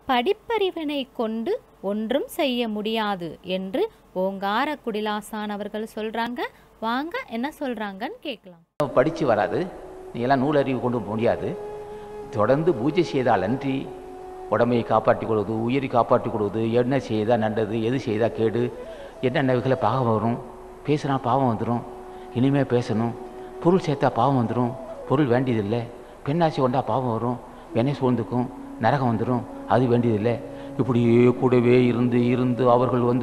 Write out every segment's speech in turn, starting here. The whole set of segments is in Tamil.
படிப்பறிவினை கொண்டு ஒன்றும் செய்ய முடியாது என்று ஓங்காரக்குடிலாசான் அவர்கள் சொல்றாங்க. வாங்க என்ன சொல்றாங்கன்னு கேட்கலாம். படிச்சு வராது, நீ எல்லாம் நூலறிவு கொண்டு முடியாது. தொடர்ந்து பூஜை செய்தால் அன்றி உடமையை காப்பாற்றிக் கொள்வது, உயிரை காப்பாற்றிக் கொள்வது, என்ன செய்தால் நல்லது, எது செய்தால் கேடு, என்னென்ன வகைகளை பாவம் வரும், பேசுனா பாவம் வந்துடும், இனிமேல் பேசணும், பொருள் சேர்த்தா பாவம் வந்துடும், பொருள் வேண்டியதில்லை, பெண்ணாசி கொண்டா பாவம் வரும், வெண்ணெய் சூழ்ந்துக்கும், நரகம் வந்துடும், அது வேண்டியதில்லை. இப்படியே கூடவே இருந்து இருந்து அவர்கள் வந்து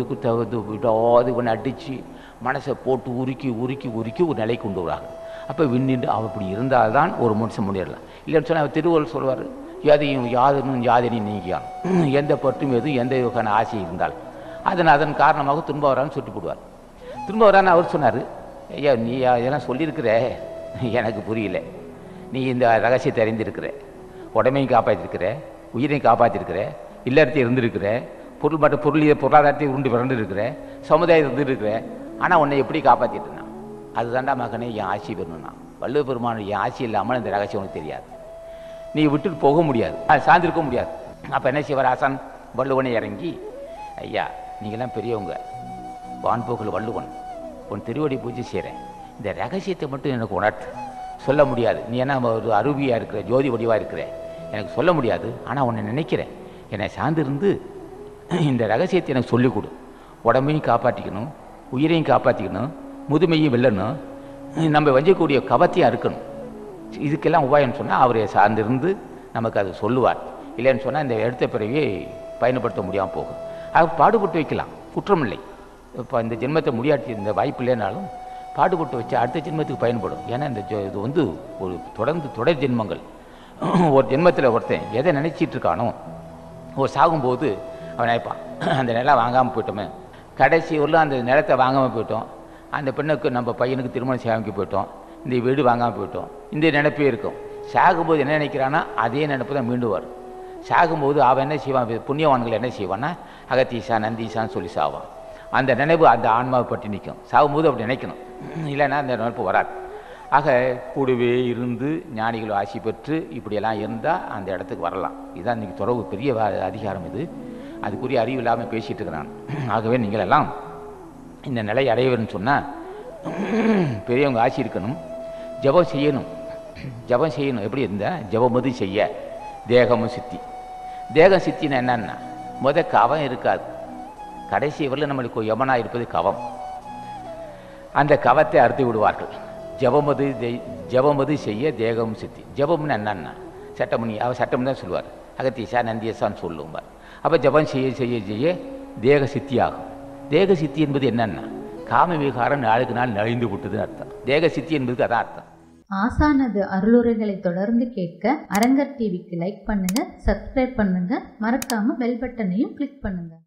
விடாது ஒன்று அடித்து மனசை போட்டு உருக்கி உருக்கி உருக்கி ஒரு நிலை கொண்டு வராங்க. அப்போ விண்ணின்று அவள் இப்படி இருந்தால் தான் ஒரு மனுஷன் முன்னேறலாம். இல்லைன்னு சொன்னால் திருவள்ளுவர் சொல்வார், எதையும் யாதனும் யாதனையும் நீங்கியான், எந்த பற்றும் எதுவும் எந்த வகையான ஆசை இருந்தால் அதன் காரணமாக திரும்ப வரான்னு சுட்டு போடுவார். திரும்ப வரான்னு அவர் சொன்னார், ஐயா நீ இதெல்லாம் சொல்லியிருக்கிற எனக்கு புரியல, நீ இந்த ரகசியத்தை அறிந்திருக்கிற, உடமையும் காப்பாற்றிருக்கிற, உயிரையும் காப்பாற்றிருக்கிற, இல்லறத்தை இருந்திருக்கிற, பொருள் மற்ற பொருளாதாரத்தை உருண்டு விரண்டு இருக்கிற, சமுதாயத்தை இருந்துருக்கிற, ஆனால் உன்னை எப்படி காப்பாற்றிட்டுனா அதுதாண்டா மகனே என் ஆட்சி பெறணும்னா. வள்ளுவபெருமான் என் ஆட்சி இல்லாமல் இந்த ரகசியம் உனக்கு தெரியாது, நீ விட்டுட்டு போக முடியாது, அது சார்ந்திருக்க முடியாது. அப்போ என்ன செய்வார் ஆசான்? வள்ளுவனை இறங்கி, ஐயா நீங்களாம் பெரியவங்க, வான்போக்கில் வள்ளுவன், உன் திருவடி பூஜை செய்கிறேன், இந்த ரகசியத்தை மட்டும் எனக்கு உணர்த்து. சொல்ல முடியாது, நீ என்ன ஒரு அருவியாக இருக்கிற, ஜோதி வடிவாக இருக்கிற, எனக்கு சொல்ல முடியாது, ஆனால் உன்னை நினைக்கிறேன், என்னை சார்ந்திருந்து இந்த ரகசியத்தை எனக்கு சொல்லிக் கொடு. உடம்பையும் காப்பாற்றிக்கணும், உயிரையும் காப்பாற்றிக்கணும், முதுமையும் வெல்லணும், நம்ம வஞ்சக்கூடிய கவத்தையும் அறுக்கணும். இதுக்கெல்லாம் உபாயம்னு சொன்னால் அவரை சார்ந்திருந்து நமக்கு அது சொல்லுவார். இல்லைன்னு சொன்னால் இந்த எடுத்த பிறகு பயன்படுத்த முடியாமல் போகும். அது பாடுபட்டு வைக்கலாம், குற்றமில்லை. இப்போ இந்த ஜென்மத்தை முடியாட்டி இந்த வாய்ப்பு இல்லைனாலும் பாடுபட்டு வச்சு அடுத்த ஜென்மத்துக்கு பயன்படும். ஏன்னா இந்த இது வந்து ஒரு தொடர் ஜென்மங்கள். ஒரு ஜென்மத்தில் ஒருத்தன் எதை நினச்சிட்டு இருக்கானோ, ஒரு சாகும்போது அவன் நினைப்பான், அந்த நிலம் வாங்காமல் போயிட்டோமே, கடைசி ஊரில் அந்த நிலத்தை வாங்காமல் போயிட்டோம், அந்த பெண்ணுக்கு நம்ம பையனுக்கு திருமணம் செய்யாமல் போயிட்டோம், இந்த வீடு வாங்காமல் போயிட்டோம், இந்த நினைப்பே இருக்கும். சாகும்போது என்ன நினைக்கிறான்னா அதே நினைப்பு தான் மீண்டும் வரும். சாகும்போது அவன் என்ன செய்வான், புண்ணியவான்கள் என்ன செய்வான்னா அகத்தீசா நந்தீசான்னு சொல்லி சாவான். அந்த நினைவு அந்த ஆன்மாவை பற்றி நிற்கும். சாகும்போது அப்படி நினைக்கணும், இல்லைன்னா அந்த நினைப்பு வராது. ஆக கூடவே இருந்து ஞானிகள் ஆசி பெற்று இப்படியெல்லாம் இருந்தால் அந்த இடத்துக்கு வரலாம். இதுதான் இன்றைக்கி துறவு பெரிய அதிகாரம். இது அதுக்குரிய அறிவு இல்லாமல் பேசிகிட்டு இருக்கிறான். ஆகவே நீங்கள் எல்லாம் இந்த நிலை அடையவர்னு சொன்னால் பெரியவங்க ஆசி இருக்கணும், ஜபம் செய்யணும். ஜபம் செய்யணும் எப்படி இருந்தால் ஜபமது செய்ய தேகமும் சித்தி. தேகம் சித்தின்னா என்னன்னா கவம் இருக்காது. கடைசி வரல நம்மளுக்கு யமனாக இருப்பது கவம். அந்த கவத்தை அறுத்து விடுவார்கள். ஜபமது செய்ய தேகமும் சித்தி. ஜபம்னு என்னன்னா சட்டமணி, அவர் சட்டம் தான் சொல்லுவார், அகத்தீசா நந்தியசான்னு சொல்லுவார். அப்போ ஜபம் செய்ய செய்ய செய்ய தேக சித்தி ஆகும். தேக சித்தி என்பது என்னன்னா காம விகாரம் நாளுக்கு நாள் நலிந்து விட்டதுன்னு அர்த்தம். தேக சித்தி என்பதுக்கு அதான் அர்த்தம். ஆசானது அருளுரைகளை தொடர்ந்து கேட்க அரங்கர் டிவிக்கு லைக் பண்ணுங்க, சப்ஸ்கிரைப் பண்ணுங்க, மறக்காம பெல் பட்டனையும் கிளிக் பண்ணுங்க.